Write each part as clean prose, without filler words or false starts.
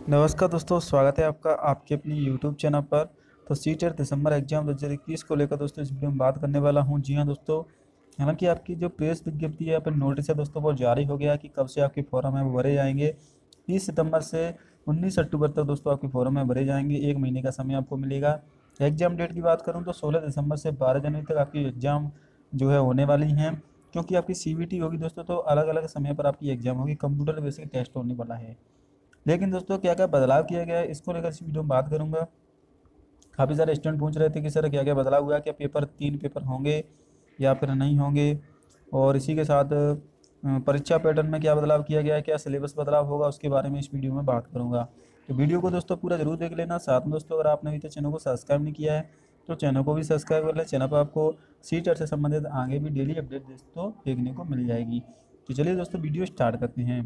नमस्कार दोस्तों, स्वागत है आपका आपके अपनी यूट्यूब चैनल पर। तो सीटेट दिसंबर एग्जाम 2021 को लेकर दोस्तों इस वीडियो में बात करने वाला हूं। जी हां दोस्तों, हालांकि आपकी जो प्रेस विज्ञप्ति है या फिर नोटिस है दोस्तों, वो जारी हो गया कि कब से आपके फॉर्म है वो भरे जाएंगे। 30 सितंबर से 19 अक्टूबर तक दोस्तों आपके फॉर्म है भरे जाएंगे। एक महीने का समय आपको मिलेगा। एग्जाम डेट की बात करूँ तो 16 दिसंबर से 12 जनवरी तक आपकी एग्जाम जो है होने वाली हैं। क्योंकि आपकी सीबीटी होगी दोस्तों, तो अलग अलग समय पर आपकी एग्जाम होगी। कंप्यूटर बेसिक टेस्ट होने वाला है। लेकिन दोस्तों क्या क्या बदलाव किया गया है, इसको लेकर इस वीडियो में बात करूंगा। काफ़ी सारे स्टूडेंट पूछ रहे थे कि सर क्या क्या बदलाव हुआ है, क्या पेपर 3 पेपर होंगे या फिर नहीं होंगे। और इसी के साथ परीक्षा पैटर्न में क्या बदलाव किया गया है, क्या सिलेबस बदलाव होगा, उसके बारे में इस वीडियो में बात करूंगा। तो वीडियो को दोस्तों पूरा जरूर देख लेना। साथ में दोस्तों अगर आपने अभी तक चैनल को सब्सक्राइब नहीं किया है तो चैनल को भी सब्सक्राइब कर लें। चैनल पर आपको सी टेट से संबंधित आगे भी डेली अपडेट दोस्तों देखने को मिल जाएगी। तो चलिए दोस्तों वीडियो स्टार्ट करते हैं।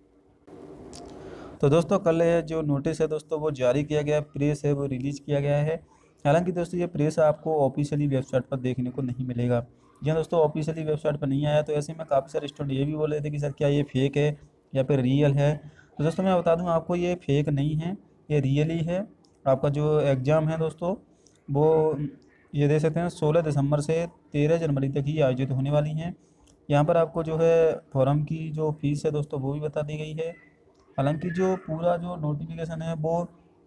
तो दोस्तों कल ये जो नोटिस है दोस्तों वो जारी किया गया है, प्रेस है वो रिलीज किया गया है। हालांकि दोस्तों ये प्रेस आपको ऑफिशियली वेबसाइट पर देखने को नहीं मिलेगा। जी हाँ दोस्तों, ऑफिशियली वेबसाइट पर नहीं आया। तो ऐसे में काफ़ी सारे स्टूडेंट ये भी बोल रहे थे कि सर क्या ये फेक है या फिर रियल है। तो दोस्तों मैं बता दूँ आपको, ये फेक नहीं है, ये रियल ही है। आपका जो एग्ज़ाम है दोस्तों वो ये देख सकते हैं 16 दिसंबर से 13 जनवरी तक ही आयोजित होने वाली हैं। यहाँ पर आपको जो है फॉरम की जो फीस है दोस्तों वो भी बता दी गई है। हालांकि जो पूरा जो नोटिफिकेशन है वो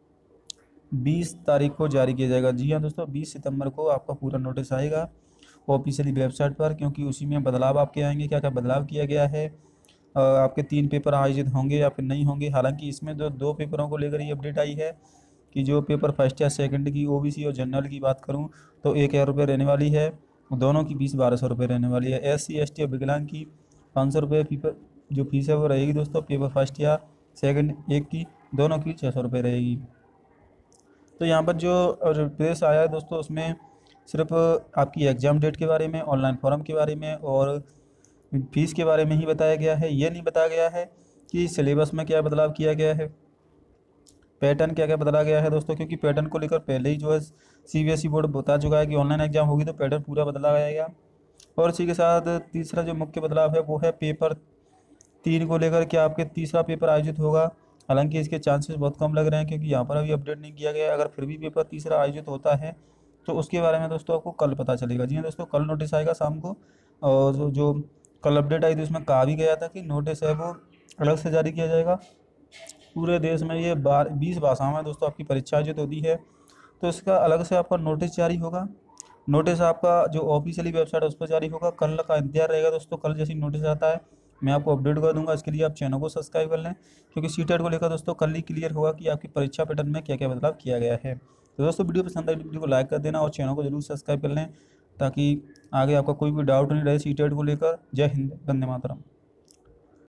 20 तारीख को जारी किया जाएगा। जी हाँ दोस्तों, 20 सितंबर को आपका पूरा नोटिस आएगा ऑफिशियली वेबसाइट पर। क्योंकि उसी में बदलाव आपके आएंगे, क्या क्या बदलाव किया गया है। आपके 3 पेपर आयोजित होंगे या फिर नहीं होंगे। हालांकि इसमें जो 2 पेपरों को लेकर ये अपडेट आई है कि जो पेपर फर्स्ट या सेकंड की ओबीसी और जनरल की बात करूं तो 1,000 रुपये रहने वाली है। दोनों की फीस 1,200 रुपये रहने वाली है। SC ST और विकलांग की 500 रुपये पेपर जो फीस है वो रहेगी दोस्तों। पेपर फर्स्ट या सेकंड एक की दोनों की 600 रुपये रहेगी। तो यहाँ पर जो प्रेस आया है दोस्तों उसमें सिर्फ आपकी एग्ज़ाम डेट के बारे में, ऑनलाइन फॉर्म के बारे में और फीस के बारे में ही बताया गया है। ये नहीं बताया गया है कि सिलेबस में क्या बदलाव किया गया है, पैटर्न क्या क्या बदला गया है दोस्तों। क्योंकि पैटर्न को लेकर पहले ही जो है CBSE बोर्ड बता चुका है कि ऑनलाइन एग्जाम होगी तो पैटर्न पूरा बदला जाएगा। और इसी के साथ तीसरा जो मुख्य बदलाव है वो है पेपर 3 को लेकर, क्या आपके तीसरा पेपर आयोजित होगा। हालांकि इसके चांसेस बहुत कम लग रहे हैं क्योंकि यहाँ पर अभी अपडेट नहीं किया गया है। अगर फिर भी पेपर तीसरा आयोजित होता है तो उसके बारे में दोस्तों आपको कल पता चलेगा। जी हाँ दोस्तों, कल नोटिस आएगा शाम को। और जो कल अपडेट आई थी उसमें कहा भी गया था कि नोटिस है वो अलग से जारी किया जाएगा। पूरे देश में ये 20 भाषाओं में दोस्तों आपकी परीक्षा आयोजित होती है। तो इसका अलग से आपका नोटिस जारी होगा। नोटिस आपका जो ऑफिशियली वेबसाइट है उस पर जारी होगा। कल का इंतजार रहेगा दोस्तों। कल जैसे नोटिस आता है मैं आपको अपडेट कर दूंगा। इसके लिए आप चैनल को सब्सक्राइब कर लें क्योंकि सीटेट को लेकर दोस्तों कल ही क्लियर होगा कि आपकी परीक्षा पैटर्न में क्या क्या बदलाव किया गया है। तो दोस्तों वीडियो पसंद आए तो वीडियो को लाइक कर देना और चैनल को जरूर सब्सक्राइब कर लें ताकि आगे आपका कोई भी डाउट नहीं रहे सीटेट को लेकर। जय हिंद, वंदे मातरम।